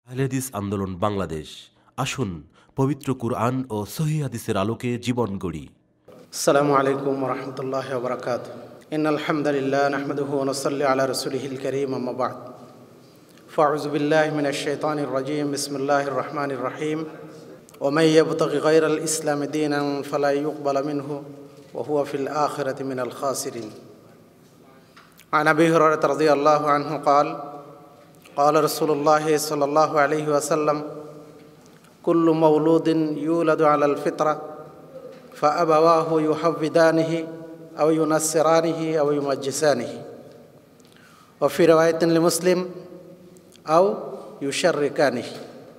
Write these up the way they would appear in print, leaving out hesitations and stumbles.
আহলে হাদিস আন্দোলন বাংলাদেশ, আসুন পবিত্র কুরআন ও সহিহ হাদিসের আলোকে জীবন গড়ি। আসসালামু আলাইকুম ওরহমতুল্লাহি ওয়া বারাকাতুহু। ইন্নাল হামদালিল্লাহ নাহমাদুহু ওয়া নুসাল্লি আলা রাসূলিহিল কারীম, আম্মা বা'দ। ফাআউযু বিল্লাহি মিনাশ শাইতানির রাজীম। বিসমিল্লাহির রহমানির রহিম। ওয়া মান ইয়াবতাগি গায়রাল ইসলামি দীনান ফালা ইউকবালা মিনহু ওয়া হুয়া ফিল আখিরাতি মিনাল খাসিরিন। আন আবী হুরায়রা রাদিয়াল্লাহু আনহু قال قال رسول الله صلى الله عليه وسلم كل مولود يولد على الفطرة فأبواه يحودانه أو ينصرانه أو يمجسانه وفي رواية لمسلم أو يشركانه।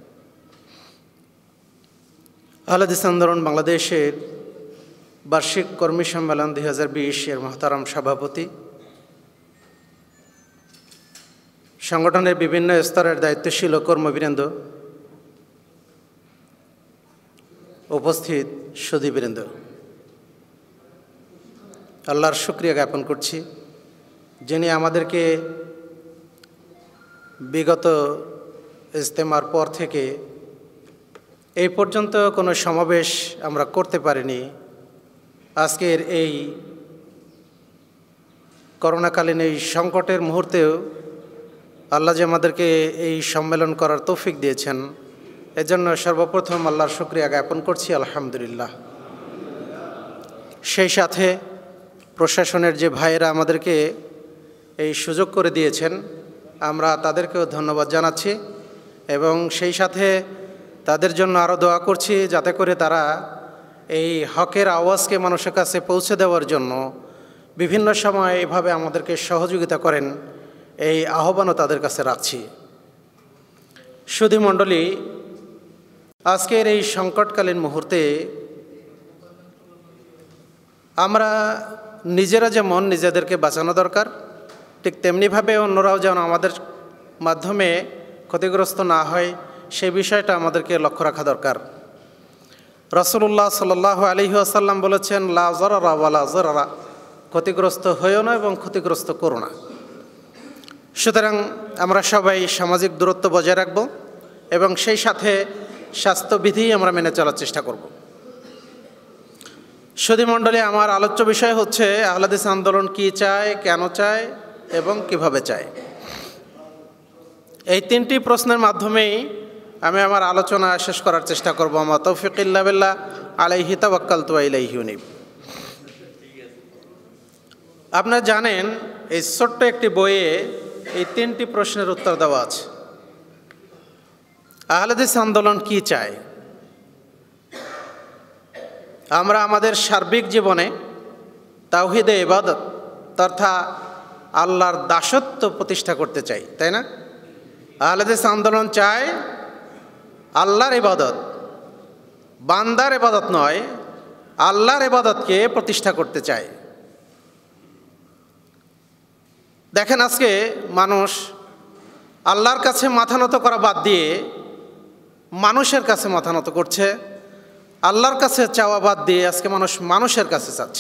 আহলে হাদিস আন্দোলন বাংলাদেশের বার্ষিক কর্মী সম্মেলন 2020 এর মহতারাম সভাপতি, সংগঠনের বিভিন্ন স্তরের দায়িত্বশীল ও কর্মবীরেন্দ্র, উপস্থিত সুধীবৃন্দ, আল্লাহর শুকরিয়া জ্ঞাপন করছি যিনি আমাদেরকে বিগত ইজতেমার পর থেকে এই পর্যন্ত কোনো সমাবেশ আমরা করতে পারিনি। আজকের এই করোনাকালীন এই সংকটের মুহূর্তেও আল্লাহ যে আমাদেরকে এই সম্মেলন করার তৌফিক দিয়েছেন, এজন্য সর্বপ্রথম আল্লাহর শুকরিয়া জ্ঞাপন করছি, আলহামদুলিল্লাহ। সেই সাথে প্রশাসনের যে ভাইয়েরা আমাদেরকে এই সুযোগ করে দিয়েছেন, আমরা তাদেরকেও ধন্যবাদ জানাচ্ছি এবং সেই সাথে তাদের জন্য আরও দোয়া করছি যাতে করে তারা এই হকের আওয়াজকে মানুষের কাছে পৌঁছে দেওয়ার জন্য বিভিন্ন সময় এভাবে আমাদেরকে সহযোগিতা করেন, এই আহ্বানও তাদের কাছে রাখছি। সুধী মণ্ডলী, আজকের এই সংকটকালীন মুহূর্তে আমরা নিজেরা যেমন নিজেদেরকে বাঁচানো দরকার, ঠিক তেমনিভাবে অন্যরাও যেন আমাদের মাধ্যমে ক্ষতিগ্রস্ত না হয় সেই বিষয়টা আমাদেরকে লক্ষ্য রাখা দরকার। রাসূলুল্লাহ সাল্লাল্লাহু আলাইহি ওয়াসাল্লাম বলেছেন, লা যারারা ওয়ালা যারারা, ক্ষতিগ্রস্ত হয়েও না এবং ক্ষতিগ্রস্ত করো না। সুতরাং আমরা সবাই সামাজিক দূরত্ব বজায় রাখব এবং সেই সাথে স্বাস্থ্যবিধি আমরা মেনে চলার চেষ্টা করব। সুধী মণ্ডলী, আমার আলোচ্য বিষয় হচ্ছে আহলে হাদিস আন্দোলন কী চায়, কেন চায় এবং কিভাবে চায়। এই তিনটি প্রশ্নের মাধ্যমেই আমি আমার আলোচনা শেষ করার চেষ্টা করব। আমা তৌফিক ইল্লা বিল্লাহ, আলাইহি তাওয়াক্কালতু ওয়া ইলাইহি উনীব। আপনারা জানেন এই ছোট্ট একটি বইয়ে এই তিনটি প্রশ্নের উত্তর দেওয়া আছে। আহলে হাদিস আন্দোলন কি চায়? আমরা আমাদের সার্বিক জীবনে তাওহীদে ইবাদত তথা আল্লাহর দাসত্ব প্রতিষ্ঠা করতে চাই, তাই না? আহলে হাদিস আন্দোলন চায় আল্লাহর ইবাদত, বান্দার ইবাদত নয়, আল্লাহর ইবাদতকে প্রতিষ্ঠা করতে চায়। দেখেন, আজকে মানুষ আল্লাহর কাছে মাথা নত করা বাদ দিয়ে মানুষের কাছে মাথা নত করছে, আল্লাহর কাছে চাওয়া বাদ দিয়ে আজকে মানুষ মানুষের কাছে চাচ্ছে।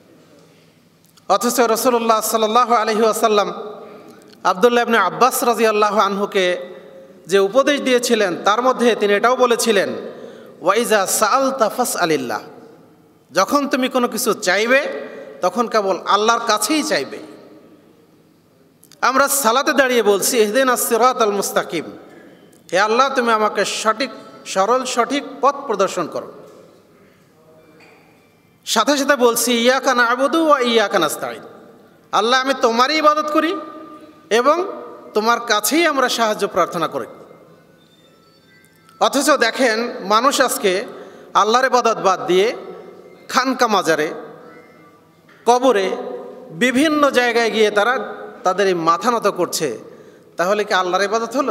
অথচ রাসূলুল্লাহ সাল্লাল্লাহু আলাইহি ওয়াসাল্লাম আব্দুল্লাহ ইবনে আব্বাস রাদিয়াল্লাহু আনহুকে যে উপদেশ দিয়েছিলেন তার মধ্যে তিনি এটাও বলেছিলেন, ওয়াইজা সাআলতা ফাসআলিল্লাহ, যখন তুমি কোনো কিছু চাইবে তখন কেবল আল্লাহর কাছেই চাইবে। আমরা সালাতে দাঁড়িয়ে বলছি, ইহদিনাস সিরাতাল মুস্তাকিম, হে আল্লাহ তুমি আমাকে সঠিক সরল সঠিক পথ প্রদর্শন করো। সাথে সাথে বলছি, ইয়াকা না'বুদু ওয়া ইয়াকা নাস্তাঈন, আল্লাহ আমি তোমারই ইবাদত করি এবং তোমার কাছেই আমরা সাহায্য প্রার্থনা করি। অথচ দেখেন, মানুষ আজকে আল্লাহর ইবাদত বাদ দিয়ে খানকা মাজারে, কবরে, বিভিন্ন জায়গায় গিয়ে তারা তাদের এই মাথা নত করছে। তাহলে কি আল্লাহর ইবাদত হলো?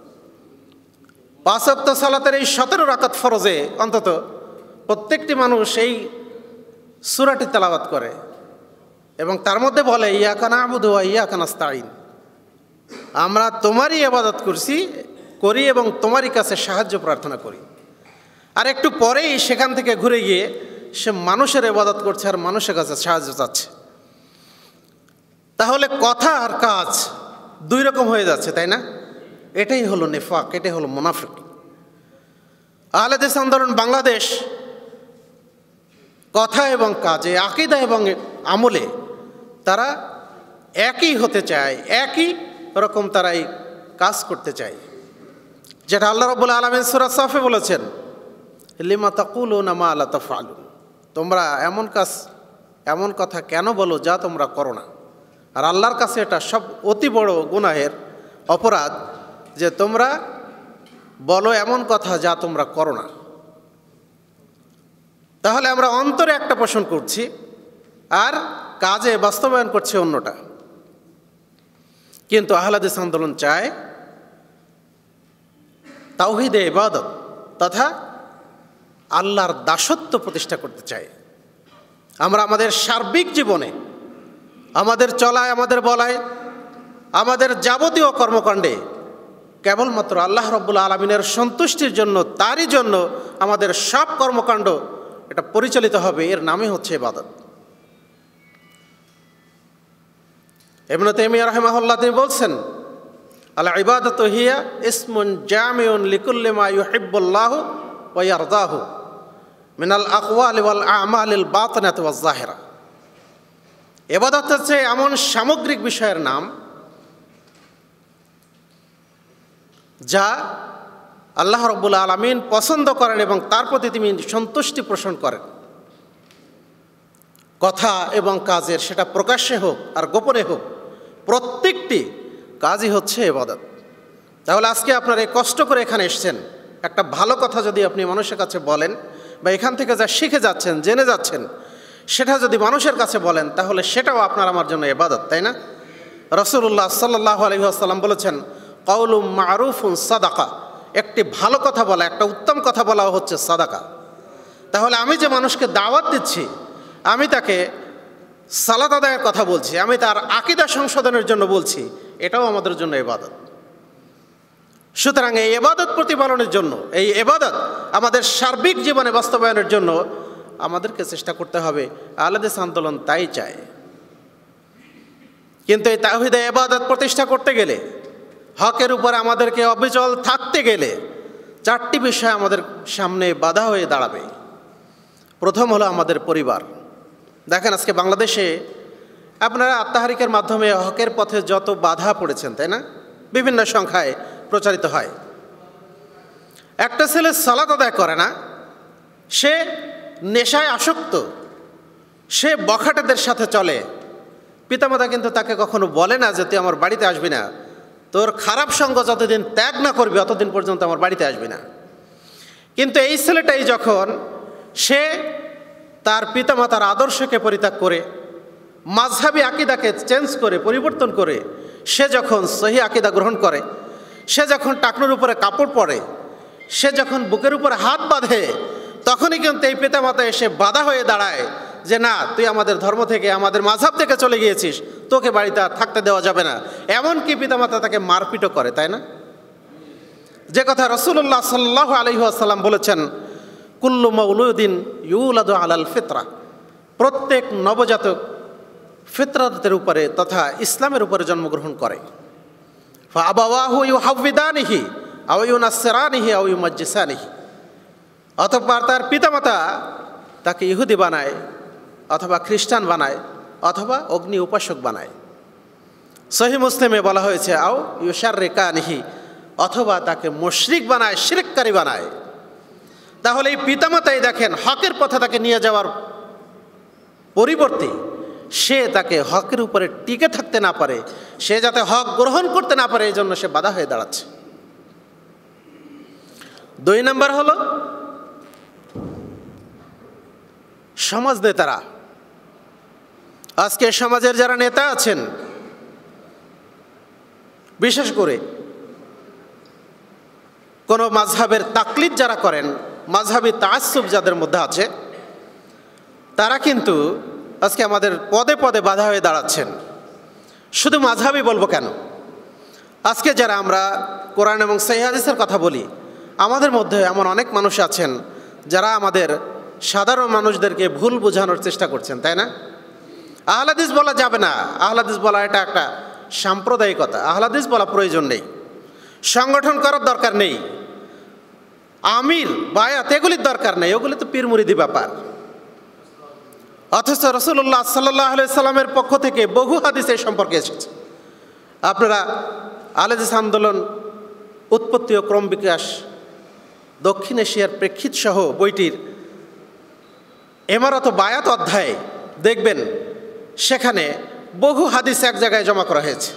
5 ওয়াক্ত সালাতের এই 17 রাকাত ফরজে অন্তত প্রত্যেকটি মানুষ এই সূরাটি তেলাওয়াত করে এবং তার মধ্যে বলে, ইয়াকা না'বুদু ওয়া ইয়াকা নাস্তাঈন, আমরা তোমারই ইবাদত করি এবং তোমারই কাছে সাহায্য প্রার্থনা করি। আর একটু পরেই সেখান থেকে ঘুরে গিয়ে সে মানুষের ইবাদত করছে আর মানুষের কাছে সাহায্য চাচ্ছে। তাহলে কথা আর কাজ দুই রকম হয়ে যাচ্ছে, তাই না? এটাই হলো নিফাক, এটাই হলো মুনাফিক। আহলে হাদিস আন্দোলন বাংলাদেশ কথা এবং কাজে, আকীদা এবং আমলে তারা একই হতে চায়, একই রকম তারাই কাজ করতে চায়, যেটা আল্লাহ রাব্বুল আলামিন সূরা সাফে বলেছেন, লিমা তাকুলুনা মা লা তাফআলুন, তোমরা এমন কথা কেন বলো যা তোমরা করো না। আর আল্লাহর কাছে এটা সব অতি বড় গুনাহের অপরাধ যে তোমরা বলো এমন কথা যা তোমরা করো না। তাহলে আমরা অন্তরে একটা পোষণ করছি আর কাজে বাস্তবায়ন করছি অন্যটা। কিন্তু আহলে হাদিস আন্দোলন চায় তাওহীদে ইবাদত তথা আল্লাহর দাসত্ব প্রতিষ্ঠা করতে চায়। আমরা আমাদের সার্বিক জীবনে, আমাদের চলায়, আমাদের বলায়, আমাদের যাবতীয় কর্মকাণ্ডে কেবলমাত্র আল্লাহ রাব্বুল আলামিনের সন্তুষ্টির জন্য, তারই জন্য আমাদের সব কর্মকাণ্ড এটা পরিচালিত হবে। এর নামে হচ্ছে ইবাদত। ইবনে তাইমিয়া রাহিমাহুল্লাহ তিনি বলছেন, আল ইবাদাতু হিয়া ইসমুন জামিউন লিকুল্লি মা ইউহিব্বুল্লাহু ওয়া ইয়ারদাহু মিনাল আকওয়ালি ওয়াল আমালিল বাতিনাতি ওয়াজ যাহিরা। ইবাদত হচ্ছে এমন সামগ্রিক বিষয়ের নাম যা আল্লাহ রাব্বুল আলামিন পছন্দ করেন এবং তার প্রতি তিনি সন্তুষ্টি পোষণ করেন। কথা এবং কাজের, সেটা প্রকাশ্যে হোক আর গোপনে হোক, প্রত্যেকটি কাজই হচ্ছে ইবাদত। তাহলে আজকে আপনারা এই কষ্ট করে এখানে এসেছেন, একটা ভালো কথা যদি আপনি মানুষের কাছে বলেন বা এখান থেকে যা শিখে যাচ্ছেন, জেনে যাচ্ছেন, সেটা যদি মানুষের কাছে বলেন তাহলে সেটাও আপনার আমার জন্য ইবাদত, তাই না? রাসূলুল্লাহ সাল্লাল্লাহু আলাইহি ওয়াসাল্লাম বলেছেন, কাউলুম মারুফুন সাদাকা, একটি ভালো কথা বলা, একটা উত্তম কথা বলা হচ্ছে সাদাকা। তাহলে আমি যে মানুষকে দাওয়াত দিচ্ছি, আমি তাকে সালাত আদায়ের কথা বলছি, আমি তার আকীদা সংশোধনের জন্য বলছি, এটাও আমাদের জন্য ইবাদত। সুতরাং এই ইবাদত প্রতিপালনের জন্য, এই ইবাদত আমাদের সার্বিক জীবনে বাস্তবায়নের জন্য আমাদেরকে চেষ্টা করতে হবে। আহলে হাদিস আন্দোলন তাই চায়। কিন্তু এই তাওহীদে ইবাদত প্রতিষ্ঠা করতে গেলে, হকের উপরে আমাদেরকে অবিচল থাকতে গেলে চারটি বিষয় আমাদের সামনে বাধা হয়ে দাঁড়াবে। প্রথম হলো আমাদের পরিবার। দেখেন আজকে বাংলাদেশে আপনারা আত্মাহারিকের মাধ্যমে হকের পথে যত বাধা পড়েছেন, তাই না? বিভিন্ন সংখ্যায় প্রচারিত হয়। একটা ছেলে সালাত আদায় করে না, সে নেশায় আসক্ত, সে বখাটেদের সাথে চলে, পিতামাতা কিন্তু তাকে কখনো বলে না যে তুই আমার বাড়িতে আসবি না, তোর খারাপ সঙ্গ যতদিন ত্যাগ না করবি অতদিন পর্যন্ত আমার বাড়িতে আসবি না। কিন্তু এই ছেলেটাই যখন সে তার পিতামাতার আদর্শকে পরিত্যাগ করে, মাযহাবী আকীদাকে চেঞ্জ করে, পরিবর্তন করে, সে যখন সহি আকীদা গ্রহণ করে, সে যখন টাকনুর উপরে কাপড় পরে, সে যখন বুকের উপরে হাত বাঁধে, তখনই কিন্তু এই পিতামাতা এসে বাধা হয়ে দাঁড়ায় যে না, তুই আমাদের ধর্ম থেকে, আমাদের মাযহাব থেকে চলে গিয়েছিস, তোকে বাড়িতে থাকতে দেওয়া যাবে না। এমনকি পিতামাতা তাকে মারপিটও করে, তাই না? যে কথা রাসূলুল্লাহ সাল্লাল্লাহু আলাইহি ওয়াসাল্লাম বলেছেন, কুল্লু মাউলুদিন ইউলাদু আলাল ফিতরা, প্রত্যেক নবজাতক ফিতরাতের উপরে তথা ইসলামের উপরে জন্মগ্রহণ করে। ফাআবাওয়াহু ইউহাউবিদানিহি আও ইউনাসসিরানিহি আও ইউমাজ্জিসানিহি, অতঃপর তার পিতামাতা তাকে ইহুদি বানায়, অথবা খ্রিস্টান বানায়, অথবা অগ্নি উপাসক বানায়। সহিহ মুসলিমে বলা হয়েছে আও ইউশাররিকানিহি, অথবা তাকে মুশরিক বানায়, শিরককারী বানায়। তাহলে এই পিতামাতাই দেখেন হকের পথে তাকে নিয়ে যাওয়ার পরিবর্তে সে তাকে হকের উপরে টিকে থাকতে না পারে, সে যাতে হক গ্রহণ করতে না পারে, এই জন্য সে বাধা হয়ে দাঁড়াচ্ছে। 2 নম্বর হলো সমাজ নেতারা। আজকে সমাজের যারা নেতা আছেন, বিশেষ করে কোনো মাযহাবের তাকলিদ যারা করেন, মাযহাবী তাআসসুব যাদের মধ্যে আছে, তারা কিন্তু আজকে আমাদের পদে পদে বাধা হয়ে দাঁড়াচ্ছেন। শুধু মাযহাবী বলবো কেন, আজকে যারা আমরা কোরআন এবং সহিহ হাদিসের কথা বলি, আমাদের মধ্যে এমন অনেক মানুষ আছেন যারা আমাদের সাধারণ মানুষদেরকে ভুল বোঝানোর চেষ্টা করছেন, তাই না? আহলে হাদিস বলা যাবে না, আহলে হাদিস বলা এটা একটা সাম্প্রদায়িকতা, আহলে হাদিস বলা প্রয়োজন নেই। সংগঠন করার দরকার নেই, আমির বায়াত এগুলির দরকার নেই, ওগুলি তো পীর মুরিদি ব্যাপার। অথচ রাসূলুল্লাহ সাল্লাল্লাহু আলাইহি সাল্লামের পক্ষ থেকে বহু হাদিস এই সম্পর্কে এসেছে। আপনারা আল হাদিস আন্দোলন উৎপত্তি ও ক্রম বিকাশ দক্ষিণ এশিয়ার প্রেক্ষিত সহ বইটির ইমারত ও বায়াত অধ্যায়ে দেখবেন, সেখানে বহু হাদিস এক জায়গায় জমা করা হয়েছে।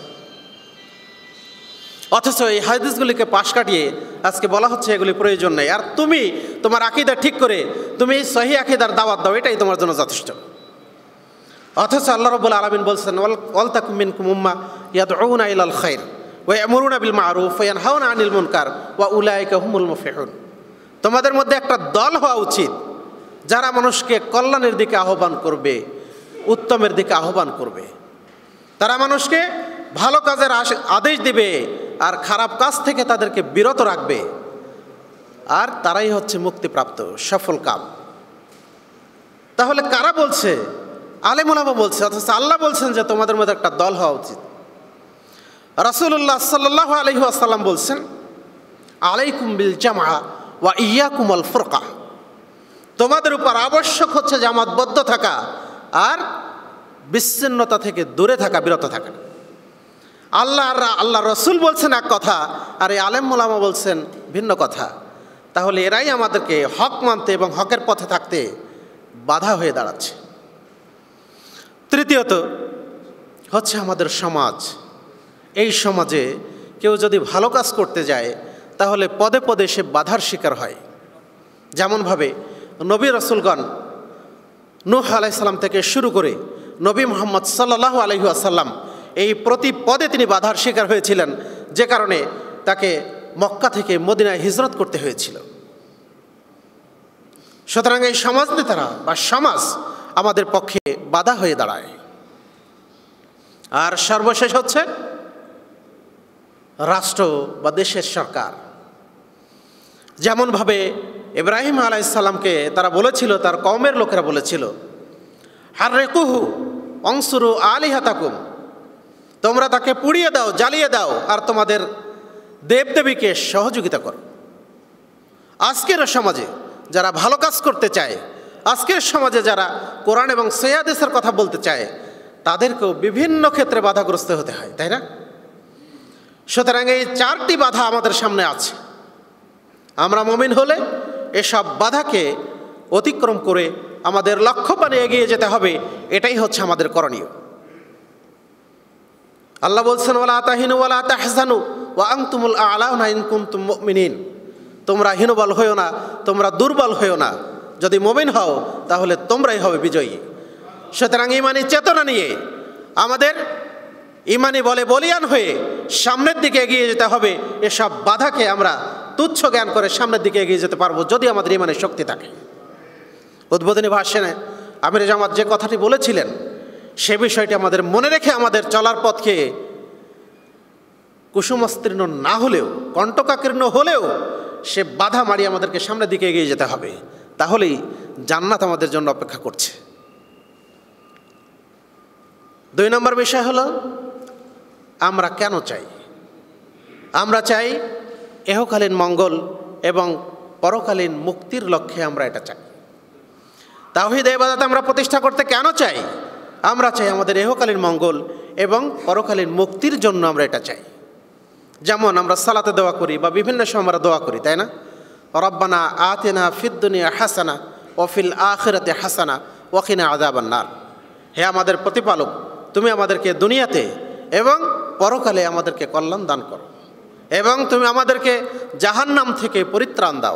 অথচ এই হাদিসগুলিকে পাশ কাটিয়ে আজকে বলা হচ্ছে এগুলি প্রয়োজন নেই, আর তুমি তোমার আকীদা ঠিক করে তুমি এই সহিহ আকীদার দাওয়াত দাও, এটাই তোমার জন্য যথেষ্ট। অথচ আল্লাহ রাব্বুল আলামিন বলছেন, ওয়াল তাকুম মিনকুম উম্মাহ ইয়াদউনা ইলাল খায়র ওয়া ইয়ামুরুনা বিল মা'রুফ ওয়া ইয়ানহাউনা আনিল মুনকার ওয়া উলাইকা হুমুল মুফলিহুন। তোমাদের মধ্যে একটা দল হওয়া উচিত যারা মানুষকে কল্যাণের দিকে আহ্বান করবে, উত্তমের দিকে আহ্বান করবে। তারা মানুষকে ভালো কাজের আদেশ দিবে আর খারাপ কাজ থেকে তাদেরকে বিরত রাখবে, আর তারাই হচ্ছে মুক্তিপ্রাপ্ত সফল কাম। তাহলে কারা বলছে? আলেম ওলামা বলছে, অথচ আল্লাহ বলছেন যে তোমাদের মধ্যে একটা দল হওয়া উচিত। রাসূলুল্লাহ সাল্লাল্লাহু আলাইহি ওয়াসাল্লাম বলছেন, আলাইকুম বিল জামআ ওয়া ইয়াকুম আল ফুরকা। তোমাদের উপর আবশ্যক হচ্ছে জামাতবদ্ধ থাকা আর বিচ্ছিন্নতা থেকে দূরে থাকা, বিরত থাকা। আল্লাহ রসুল বলছেন এক কথা, আর এই আলেম ওলামা বলছেন ভিন্ন কথা। তাহলে এরাই আমাদেরকে হক মানতে এবং হকের পথে থাকতে বাধা হয়ে দাঁড়াচ্ছে। তৃতীয়ত হচ্ছে আমাদের সমাজ। এই সমাজে কেউ যদি ভালো কাজ করতে যায় তাহলে পদে পদে সে বাধার শিকার হয়। যেমনভাবে নবী রাসূলগণ নূহ আলাইহিস সালাম থেকে শুরু করে নবী মুহাম্মদ সাল্লাল্লাহু আলাইহি ওয়াসাল্লাম এই প্রতি পদে তিনি বাধার শিকার হয়েছিলেন, যে কারণে তাকে মক্কা থেকে মদিনায় হিজরত করতে হয়েছিল। সুতরাং এই সমাজ নেতারা বা সমাজ আমাদের পক্ষে বাধা হয়ে দাঁড়ায়। আর সর্বশেষ হচ্ছে রাষ্ট্র বা দেশের সরকার। যেমনভাবে ইব্রাহিম আলাইহিস সালামকে তারা বলেছিল, তার কওমের লোকেরা বলেছিল, হাররিকুহু অনসুরু আলিহাতাকুম, তোমরা তাকে পুড়িয়ে দাও, জ্বালিয়ে দাও, আর তোমাদের দেবদেবীকে সহযোগিতা করো। আজকের সমাজে যারা ভালো কাজ করতে চায়, আজকের সমাজে যারা কোরআন এবং সহিহ হাদিসের কথা বলতে চায়, তাদেরকেও বিভিন্ন ক্ষেত্রে বাধাগ্রস্ত হতে হয়, তাই না? সুতরাং এই চারটি বাধা আমাদের সামনে আছে। আমরা মুমিন হলে এসব বাধাকে অতিক্রম করে আমাদের লক্ষ্যপানে এগিয়ে যেতে হবে, এটাই হচ্ছে আমাদের করণীয়। আল্লাহ বলছেন, ওয়ালা তাহিনু ওয়ালা তাহজানু ওয়া আনতুমুল আ'লাউনা ইন কুনতুম মুমিনিন। তোমরা হীনবল হইও না, তোমরা দুর্বল হইও না, যদি মুমিন হও তাহলে তোমরাই হবে বিজয়ী। সুতরাং ইমানি চেতনা নিয়ে আমাদের ইমানি বলে বলিয়ান হয়ে সামনের দিকে এগিয়ে যেতে হবে। এসব বাধাকে আমরা তুচ্ছ জ্ঞান করে সামনের দিকে এগিয়ে যেতে পারবো যদি আমাদের ইমানের শক্তি থাকে। উদ্বোধনী ভাষণে আমির জামাত যে কথাটি বলেছিলেন, সে বিষয়টি আমাদের মনে রেখে আমাদের চলার পথকে কুসুমস্তীর্ণ না হলেও, কণ্টকাকীর্ণ হলেও, সে বাধা মারিয়ে আমাদেরকে সামনের দিকে এগিয়ে যেতে হবে। তাহলেই জান্নাত আমাদের জন্য অপেক্ষা করছে। 2 নম্বর বিষয় হলো, আমরা কেন চাই? আমরা চাই ইহকালীন মঙ্গল এবং পরকালীন মুক্তির লক্ষ্যে আমরা এটা চাই। তাওহীদ ইবাদত আমরা প্রতিষ্ঠা করতে কেন চাই? আমরা চাই আমাদের ইহকালীন মঙ্গল এবং পরকালীন মুক্তির জন্য আমরা এটা চাই। যেমন আমরা সালাতে দোয়া করি বা বিভিন্ন সময় আমরা দোয়া করি, তাই না? রব্বানা আতিনা ফিদ দুনিয়া হাসানা ওয়া ফিল আখিরাতি হাসানা ওয়া কিনা আযাবান নার। হে আমাদের প্রতিপালক, তুমি আমাদেরকে দুনিয়াতে এবং পরকালে আমাদেরকে কল্যাণ দান করো, এবং তুমি আমাদেরকে জাহান্নাম থেকে পরিত্রাণ দাও।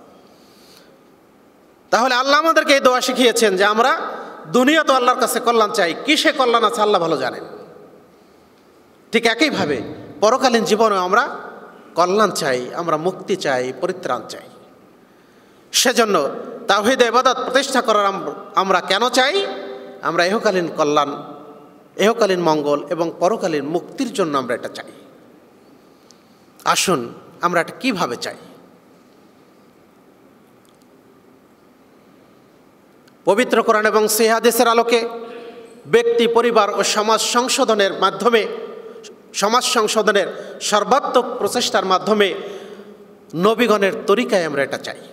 তাহলে আল্লাহ আমাদেরকে এই দোয়া শিখিয়েছেন যে আমরা দুনিয়া তো আল্লাহর কাছে কল্যাণ চাই, কিসে কল্যাণ আছে আল্লাহ ভালো জানেন। ঠিক একইভাবে পরকালীন জীবনে আমরা কল্যাণ চাই, আমরা মুক্তি চাই, পরিত্রাণ চাই। সেজন্য তাওহীদ ইবাদত প্রতিষ্ঠা করার আমরা কেন চাই? আমরা ইহকালীন কল্যাণ, ইহকালীন মঙ্গল এবং পরকালীন মুক্তির জন্য আমরা এটা চাই। আসুন আমরা এটা কীভাবে চাই? পবিত্র কোরআন এবং সহিহ হাদিসের আলোকে ব্যক্তি, পরিবার ও সমাজ সংশোধনের মাধ্যমে সমাজ সংশোধনের সর্বাত্মক প্রচেষ্টার মাধ্যমে নবীগণের তরিকায় আমরা এটা চাই।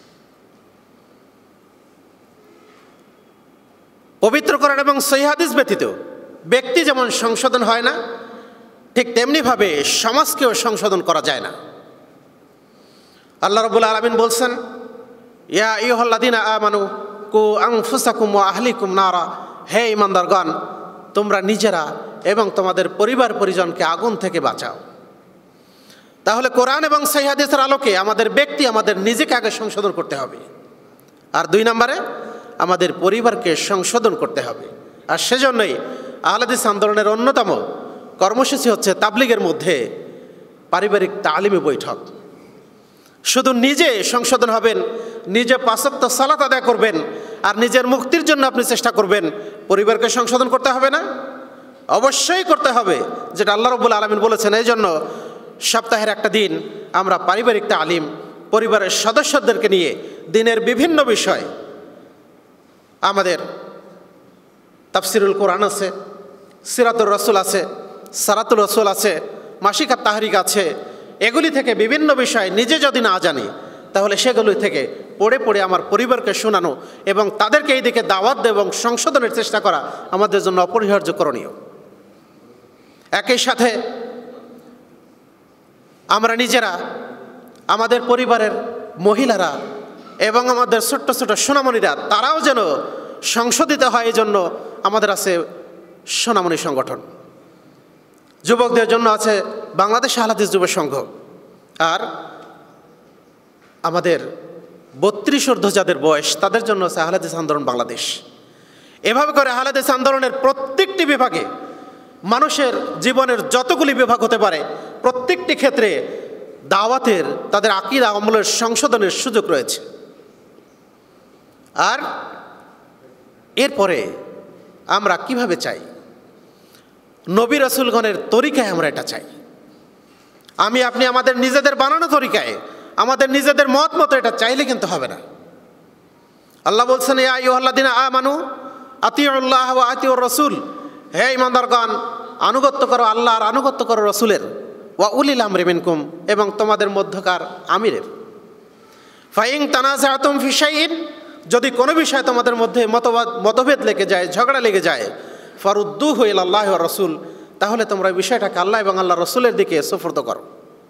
পবিত্র কোরআন এবং সহিহ হাদিস ব্যতীত ব্যক্তি যেমন সংশোধন হয় না, ঠিক তেমনিভাবে সমাজকেও সংশোধন করা যায় না। আল্লাহ রাব্বুল আলামিন বলছেন, ইয়া আইয়ুহাল্লাযীনা আমানু কু আনফুসাকুম ওয়া আহলিকুম নারা, হে ঈমানদারগণ, তোমরা নিজেরা এবং তোমাদের পরিবার পরিজনকে আগুন থেকে বাঁচাও। তাহলে কোরআন এবং সহিহ হাদিসের আলোকে আমাদের ব্যক্তি আমাদের নিজেকে আগে সংশোধন করতে হবে, আর 2 নম্বরে আমাদের পরিবারকে সংশোধন করতে হবে। আর সেজন্যই আহলে হাদিস আন্দোলনের অন্যতম কর্মসূচি হচ্ছে তাবলীগের মধ্যে পারিবারিক তালিমি বৈঠক। শুধু নিজে সংশোধন হবেন, নিজে 5 ওয়াক্ত সালাত আদায় করবেন আর নিজের মুক্তির জন্য আপনি চেষ্টা করবেন, পরিবারকে সংশোধন করতে হবে না? অবশ্যই করতে হবে, যেটা আল্লাহ রাব্বুল আলামিন বলেছেন। এই জন্য সপ্তাহের একটা দিন আমরা পারিবারিক তালিম, পরিবারের সদস্যদেরকে নিয়ে দিনের বিভিন্ন বিষয়, আমাদের তাফসিরুল কোরআন আছে, সিরাতুর রাসূল আছে, সারাতুল রাসূল আছে, মাসিক তাহরিক আছে, এগুলি থেকে বিভিন্ন বিষয় নিজে যদি না জানি তাহলে সেগুলি থেকে পড়ে পড়ে আমার পরিবারকে শোনানো এবং তাদেরকে এই দিকে দাওয়াত দেওয়া এবং সংশোধনের চেষ্টা করা আমাদের জন্য অপরিহার্য করণীয়। একই সাথে আমরা নিজেরা, আমাদের পরিবারের মহিলারা এবং আমাদের ছোট্ট ছোট সোনামণিরা, তারাও যেন সংশোধিত হয়, এই জন্য আমাদের আছে সোনামণি সংগঠন। যুবকদের জন্য আছে বাংলাদেশ আহলে হাদিস যুব সংঘ, আর আমাদের 32 ঊর্ধ্ব যাদের বয়স তাদের জন্য আছে আহলে হাদিস আন্দোলন বাংলাদেশ। এভাবে করে আহলে হাদিস আন্দোলনের প্রত্যেকটি বিভাগে, মানুষের জীবনের যতগুলি বিভাগ হতে পারে, প্রত্যেকটি ক্ষেত্রে দাওয়াতের, তাদের আকীদা আমলের সংশোধনের সুযোগ রয়েছে। আর এরপরে আমরা কিভাবে চাই? নবী রাসূলগণের তরিকায় আমরা এটা চাই। আমি আপনি আমাদের নিজেদের বানানো তরিকায়, আমাদের নিজেদের মত মতো এটা চাইলে কিন্তু হবে না। আল্লাহ বলছেন, ইয়া আইয়ুহাল্লাযীনা আমানু আতিউল্লাহ ওয়া আতিউর রাসূল, হে ঈমানদারগণ, আনুগত্য করো আল্লাহ আর আনুগত্য করো রাসূলের, ওয়া উলিল আমরি মিনকুম, এবং তোমাদের মধ্যকার আমিরের। ফাইন তানাযাতুম ফি শাইইন, যদি কোনো বিষয় তোমাদের মধ্যে মতভেদ লেগে যায়, ঝগড়া লেগে যায়, ফারুদ্দুহু ইলাল্লাহি ওয়া রাসূল, তাহলে তোমরা বিষয়টাকে আল্লাহ এবং আল্লাহ রসুলের দিকে সুফর্দ করো।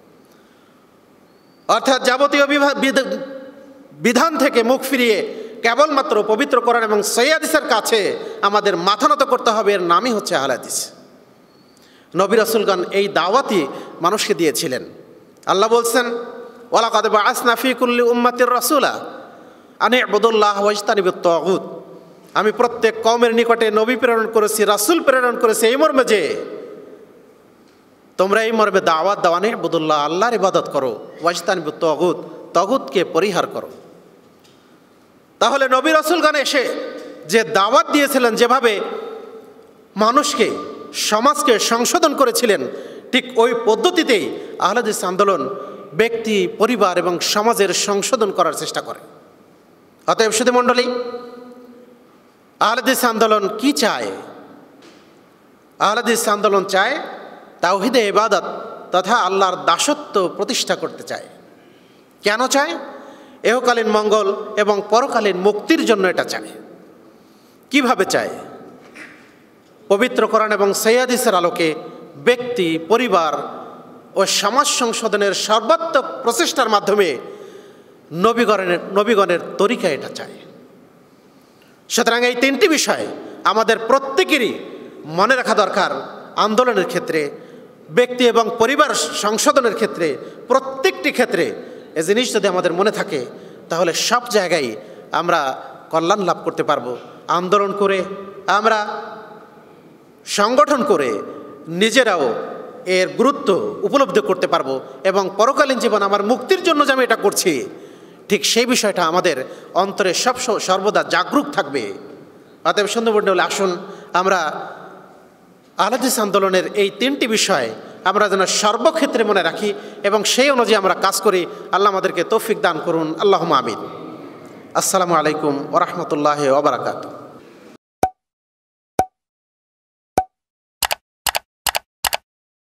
অর্থাৎ যাবতীয় বিধান থেকে মুখ ফিরিয়ে কেবলমাত্র পবিত্র কোরআন এবং সহিহ হাদিসের কাছে আমাদের মাথা নত করতে হবে। এর নামই হচ্ছে আহলে হাদিস। নবী রাসূলগণ এই দাওয়াতই মানুষকে দিয়েছিলেন। আল্লাহ বলছেন, ওয়ালাকাদ বাআসনা ফী কুল্লি উম্মাতির রাসূলা আন ইবুদুল্লাহ ওয়াজতানিবুত তাগুত, আমি প্রত্যেক কওমের নিকটে নবী প্রেরণ করেছি, রাসূল প্রেরণ করেছি এই মর্মে যে তোমরা এই মর্মে দাওয়াত দাও, আন ইবুদুল্লাহ, আল্লাহর ইবাদত করো, ওয়াজতানিবুত তাগুত, তাগুতকে পরিহার করো। তাহলে নবী রাসূলগণ এসে যে দাওয়াত দিয়েছিলেন, যেভাবে মানুষকে, সমাজকে সংশোধন করেছিলেন, ঠিক ওই পদ্ধতিতেই আহলে হাদিস আন্দোলন ব্যক্তি, পরিবার এবং সমাজের সংশোধন করার চেষ্টা করে। অতএব সুধী মণ্ডলী, আহলে হাদিস আন্দোলন কি চায়? আহলে হাদিস আন্দোলন চায় তাওহীদে ইবাদত তথা আল্লাহর দাসত্ব প্রতিষ্ঠা করতে চায়। কেন চায়? এহকালীন মঙ্গল এবং পরকালীন মুক্তির জন্য এটা চায়। কিভাবে চায়? পবিত্র কোরআন এবং সহিহ হাদিসের আলোকে ব্যক্তি, পরিবার ও সমাজ সংশোধনের সর্বাত্মক প্রচেষ্টার মাধ্যমে নবীগণের তরিকা এটা চায়। সুতরাং এই 3টি বিষয় আমাদের প্রত্যেকেরই মনে রাখা দরকার। আন্দোলনের ক্ষেত্রে, ব্যক্তি এবং পরিবার সংশোধনের ক্ষেত্রে, প্রত্যেকটি ক্ষেত্রে এই জিনিস যদি আমাদের মনে থাকে, তাহলে সব জায়গায় আমরা কল্যাণ লাভ করতে পারবো। আন্দোলন করে, আমরা সংগঠন করে নিজেরাও এর গুরুত্ব উপলব্ধি করতে পারবো এবং পরকালীন জীবন আমার মুক্তির জন্য যে আমি এটা করছি, ঠিক সেই বিষয়টা আমাদের অন্তরে সর্বদা জাগরুক থাকবে। অতএব সুন্দরবন আসুন আমরা আহলে হাদিস আন্দোলনের এই 3টি বিষয় আমরা যেন সর্বক্ষেত্রে মনে রাখি এবং সেই অনুযায়ী আমরা কাজ করি। আল্লাহ আমাদেরকে তৌফিক দান করুন। আল্লাহুম্মা আমিন। আসসালামু আলাইকুম ওয়া রাহমাতুল্লাহি ওয়া বারাকাতুহু।